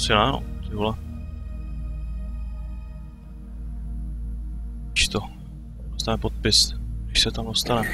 Asi ne, no, ty vole. Víš to, dostaneme podpis, když se tam dostane.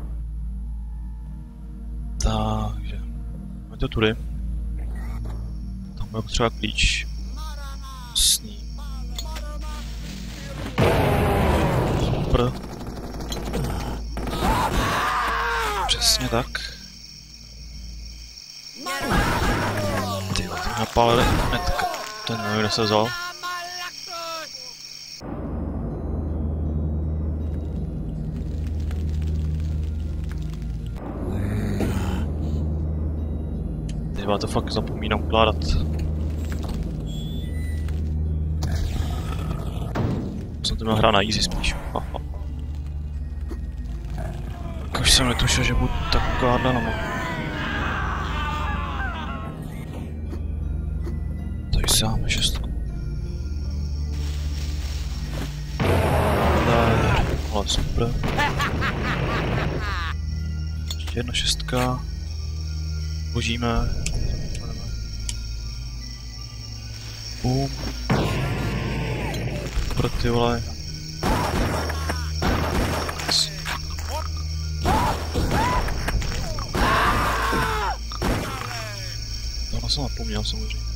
Takže, máme to tudy. Tam bude potřeba klíč. Sní. Super. Přesně tak. Ty napálili hnedka. Ten nevím, kde se vzal. Tyhle to fakt zapomínám ukládat. Jsem to měl hrát na easy spíš. Aha. Už jsem netušil, že budu tak ukládat na tady si dáme 6. Ale super. Ještě jedna 6. Božíme. Boom. Pro ty vole. Tohle jsem napomněl samozřejmě.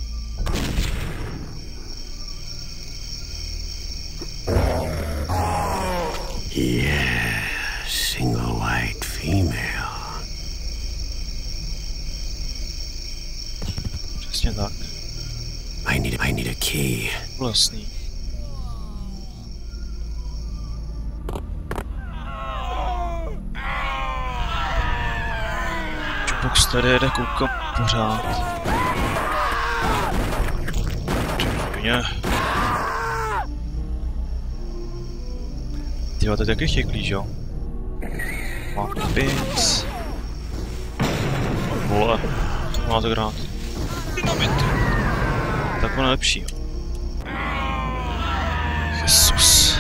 Yeah, single white female. Přesně tak. I need a key. Vlastní. Jukebox tady jede, koukám pořád. Čekně. Tyhle, to je taky chtějí klíč, jo? Mark Pins. Vole, to má to grát. Dynamity. Tak ono lepší. Jesus.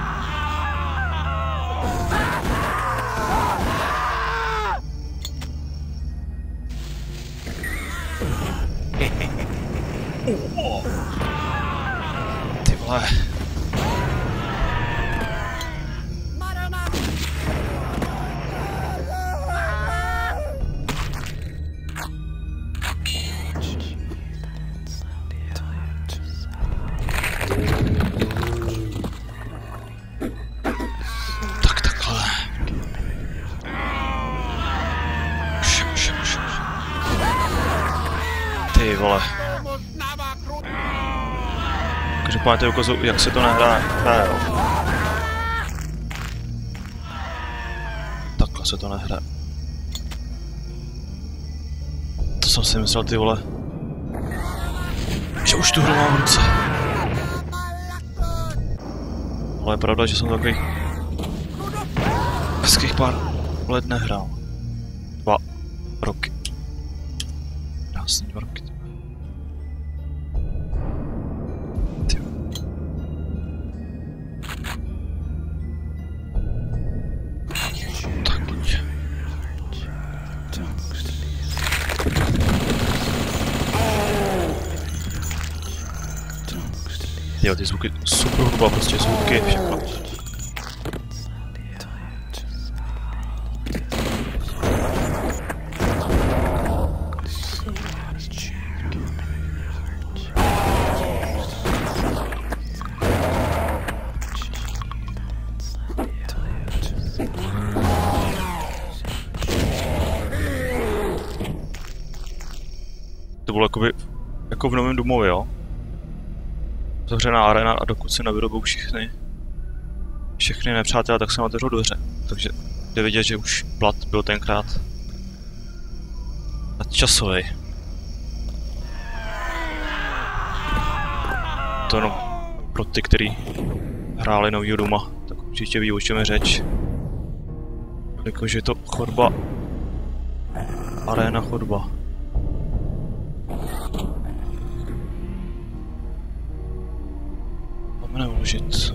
Ty vole. Ty vole. Každopádně ukazuju, jak se to nehraje, jo. Takhle se to nehraje. To jsem si myslel, ty vole. Že už tu hru mám v ruce. Ale je pravda, že jsem takových hezkých pár let nehrál. 2 roky. Krásný 2 roky. Jo, ty zvuky, super hudba, prostě zvuky, všechno. To bylo jako v Novém domově, jo? Zavřená arena a dokud se nevyrobou všechny nepřátelé, tak se otevřou dveře. Takže jde vidět, že už plat byl tenkrát nadčasový. To jenom pro ty, kteří hráli Novýho doma, tak určitě ví, o čem je řeč. Jakože je to chodba, arena chodba. Neuložit.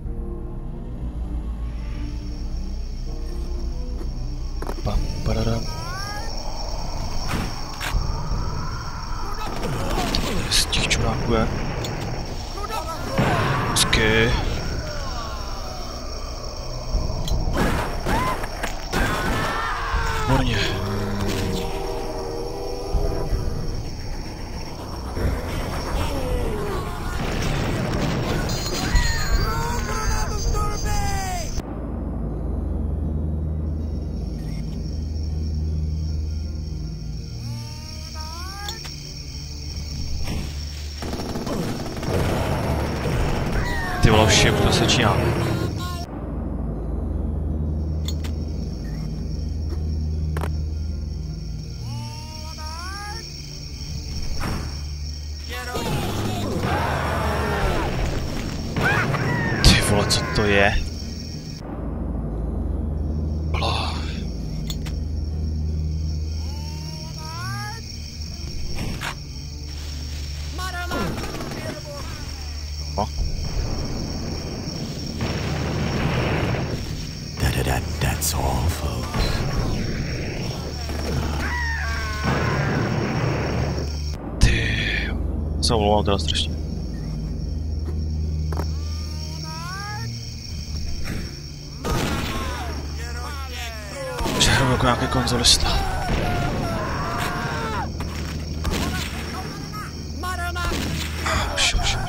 Pam, padadam. těch čuráků je. Hezky. Výborně. Ty vole, všem to se začíná. Ty vole, co to je? Hlo. No. That's all, folks. Ty... Se omlouvám teda strašně. Žeru jako nějaký konzolista. Už.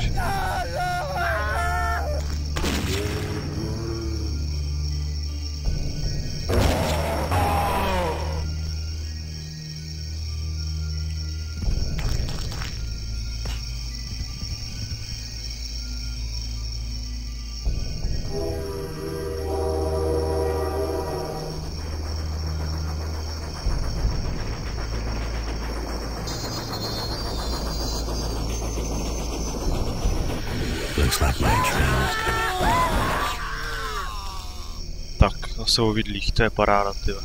Looks like my train's coming. Tak, zase o vidlích, to je paráda, tyhle.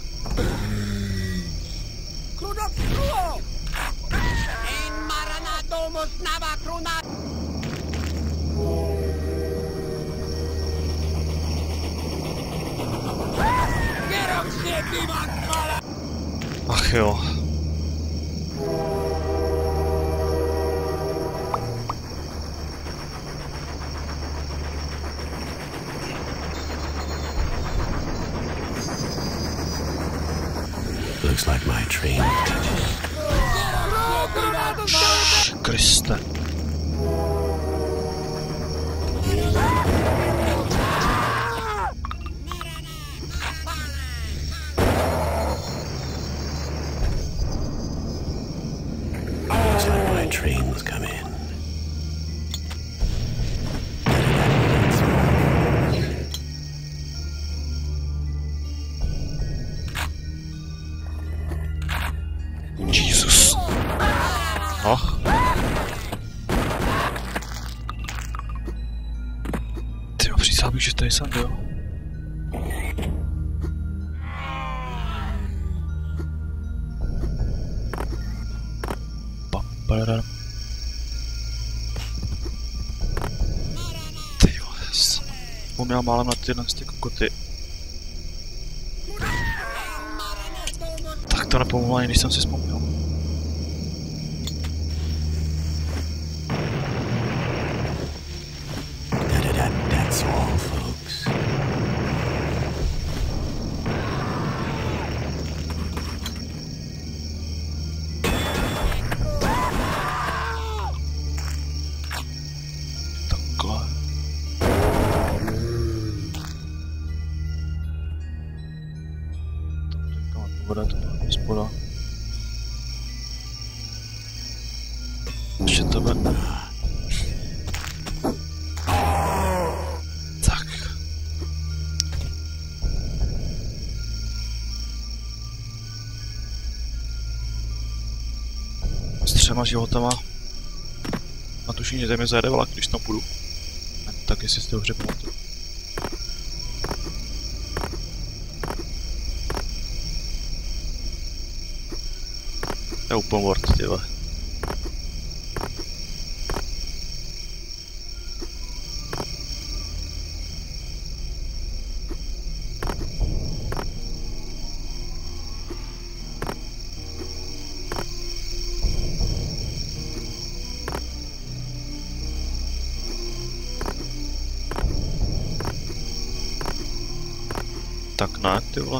Ach jo. Looks like my train touches. Kriste. Looks like my train's come in. Jesus. Ach. Ty jo, přísahám, že tady jsem byl. Ty jo, vzpomněl málem na tyhle ty kokoty. Tak to nepomohlo ani, když jsem si vzpomněl. That's all, folks. Takhle. Voda, to byla hospoda. Ještě tebe. Tak. S 3 životama. A tuším, že mě zajede vlak, když tam půjdu. Tak jestli si to dobře pamatuju. To je open world, tyhle. Tak ne, ty vole.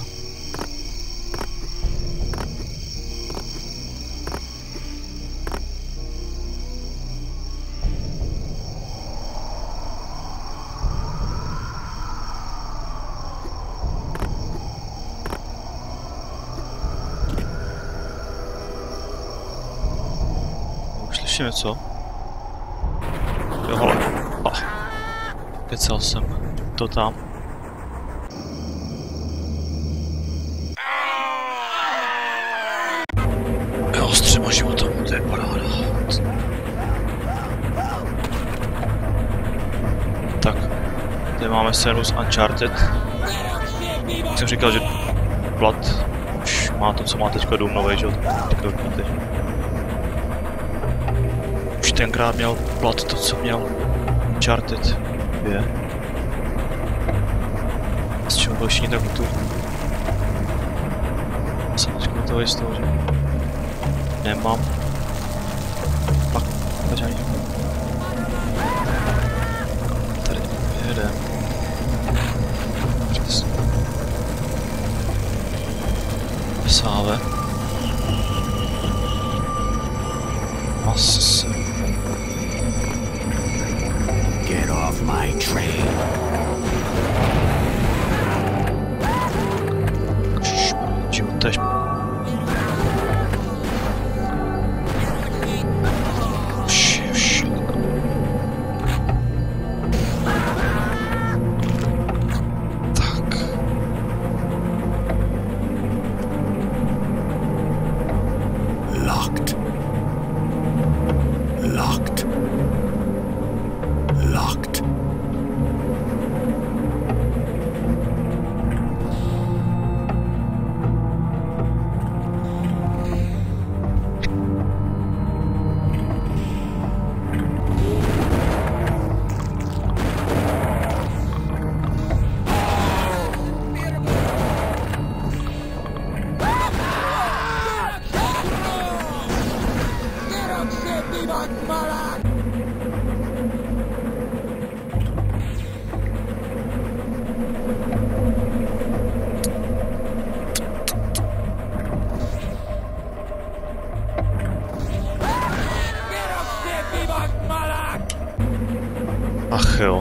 Už slyším něco? Jo, hele. Kecal jsem. To tam. Jo, s 3 životama, to je paráda. Tak, tady máme scénu z Uncharted. Jak jsem říkal, že Blood už má to, co má teďka Doom novej, že jo? Už tenkrát měl Blood to, co měl Uncharted 2. Z čeho byl všichni tak tu. Jsem teďka toho jistou, že nemám. Pak, tady. Tady jede. Přesně. Sáve. Asi se. Get off my train. Tež. Tak. Locked. Locked. Locked. Ach jo.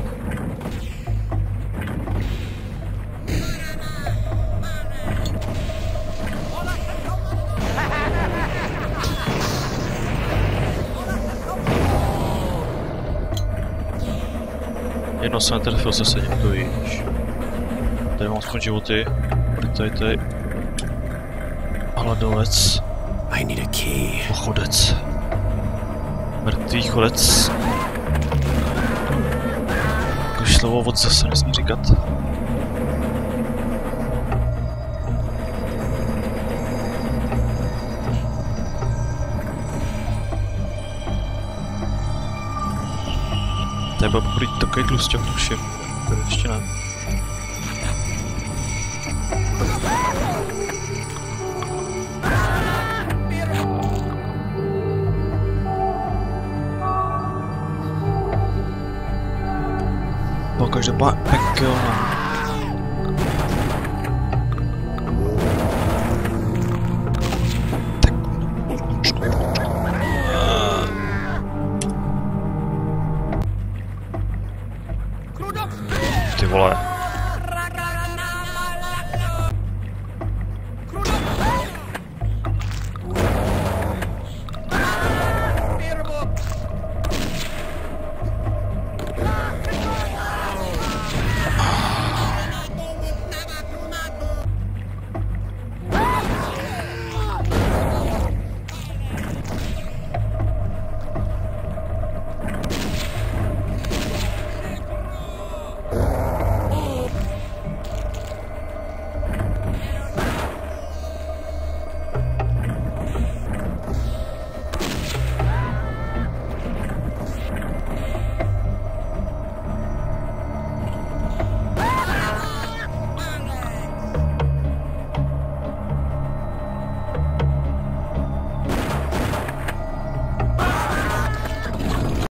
Jedno jsem netrefil zase někdo již. Tady mám aspoň životy. Tady. Hladovec. I need a key. Chodec. Mrtvý chodec. Jakož slovo vod zase nesmí říkat. Tady byl poprvé takový tlusťák, tuším. Tady ještě ne. Každopádně pekel. Ty vole.